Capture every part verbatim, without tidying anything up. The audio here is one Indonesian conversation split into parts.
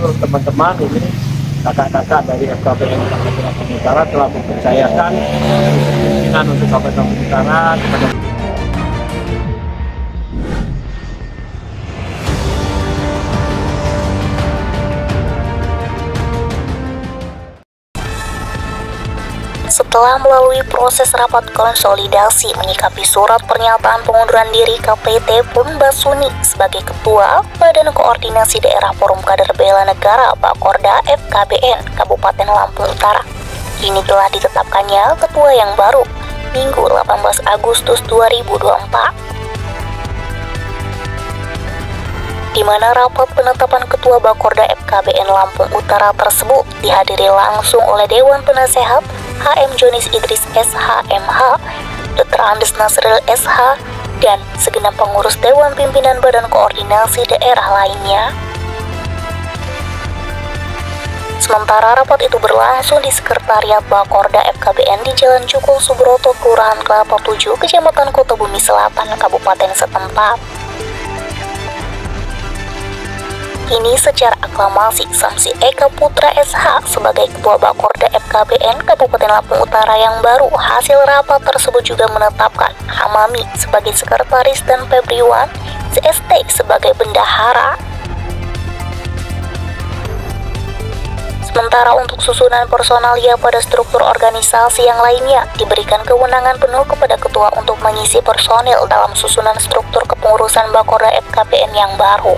seluruh teman-teman ini kakak-kakak dari F K B N Kabupaten Lampung Utara telah mempercayakan pimpinan untuk Kabupaten Lampung Utara kepada Setelah melalui proses rapat konsolidasi menyikapi surat pernyataan pengunduran diri K P T Purbasuni sebagai Ketua Badan Koordinasi Daerah Forum Kader Bela Negara Bakorda F K B N Kabupaten Lampung Utara, kini telah ditetapkannya Ketua yang baru Minggu delapan belas Agustus dua ribu dua puluh empat. Di mana rapat penetapan Ketua Bakorda F K B N Lampung Utara tersebut dihadiri langsung oleh Dewan Penasehat H M Jonis Idris S H M H, Doktor Andes Nasril S H, dan segenap pengurus Dewan Pimpinan Badan Koordinasi Daerah lainnya. Sementara rapat itu berlangsung di Sekretariat Bakorda F K B N di Jalan Cukul Subroto, Kelurahan Kelapa tujuh, Kecamatan Kota Bumi Selatan, Kabupaten setempat. Kini secara aklamasi Samsi Eka Putra S H sebagai Ketua Bakorda F K B N Kabupaten Lampung Utara yang baru. Hasil rapat tersebut juga menetapkan Hamami sebagai Sekretaris dan Febriwan C S T sebagai Bendahara. Sementara untuk susunan personalia pada struktur organisasi yang lainnya diberikan kewenangan penuh kepada Ketua untuk mengisi personil dalam susunan struktur kepengurusan Bakorda F K B N yang baru.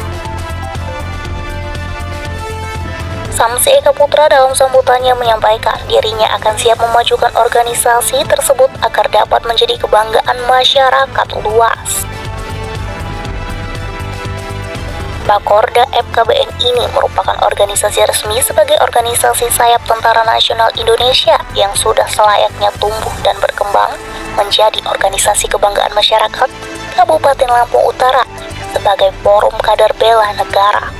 Samsi Eka Putra dalam sambutannya menyampaikan dirinya akan siap memajukan organisasi tersebut agar dapat menjadi kebanggaan masyarakat luas. Bakorda F K B N ini merupakan organisasi resmi sebagai organisasi sayap Tentara Nasional Indonesia yang sudah selayaknya tumbuh dan berkembang menjadi organisasi kebanggaan masyarakat Kabupaten Lampung Utara sebagai forum kader bela negara.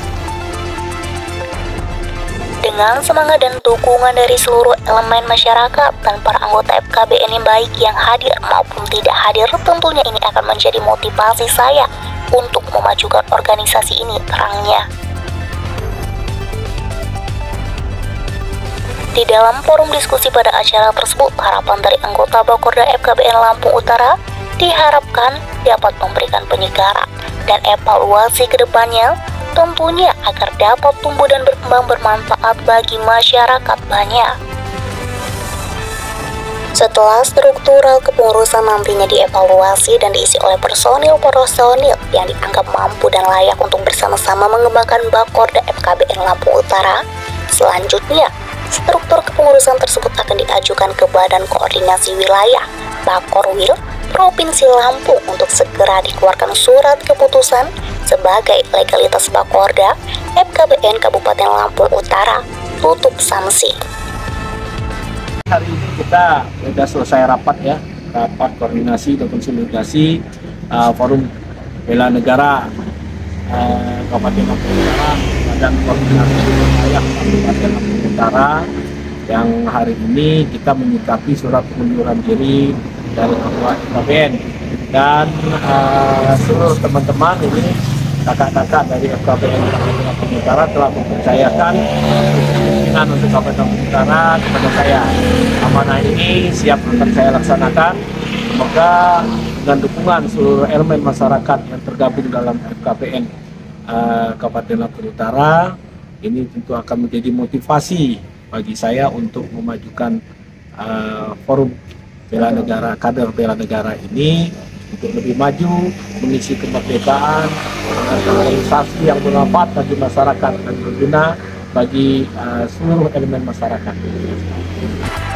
Dengan semangat dan dukungan dari seluruh elemen masyarakat dan para anggota F K B N yang baik yang hadir maupun tidak hadir, tentunya ini akan menjadi motivasi saya untuk memajukan organisasi ini, terangnya. Di dalam forum diskusi pada acara tersebut, harapan dari anggota Bakorda F K B N Lampung Utara diharapkan dapat memberikan penyegaran dan evaluasi ke depannya, tentunya agar dapat tumbuh dan berkembang bermanfaat bagi masyarakat banyak. Setelah struktural kepengurusan nantinya dievaluasi dan diisi oleh personil-personil yang dianggap mampu dan layak untuk bersama-sama mengembangkan Bakorda F K B N Lampung Utara, selanjutnya struktur kepengurusan tersebut akan diajukan ke Badan Koordinasi Wilayah Bakorwil Provinsi Lampung untuk segera dikeluarkan surat keputusan sebagai legalitas Bakorda F K B N Kabupaten Lampung Utara. Tutup Samsi. Hari ini kita sudah selesai rapat ya, rapat koordinasi dan konsolidasi uh, Forum Bela Negara uh, Kabupaten Lampung Utara, Badan Koordinasi Wilayah Kabupaten Lampung Utara, yang hari ini kita menyikapi surat pengunduran diri dari Ketua F K B N dan uh, seluruh teman-teman ini kakak-kakak dari F K B N Kabupaten Lampung Utara telah mempercayakan pimpinan untuk Kabupaten Lampung Utara kepada saya. Amanah ini siap akan saya laksanakan. Semoga dengan dukungan seluruh elemen masyarakat yang tergabung dalam F K B N uh, Kabupaten Lampung Utara, ini tentu akan menjadi motivasi bagi saya untuk memajukan uh, forum bela negara, kader bela negara ini untuk lebih maju, mengisi kemerdekaan, organisasi yang bermanfaat bagi masyarakat dan berguna bagi uh, seluruh elemen masyarakat.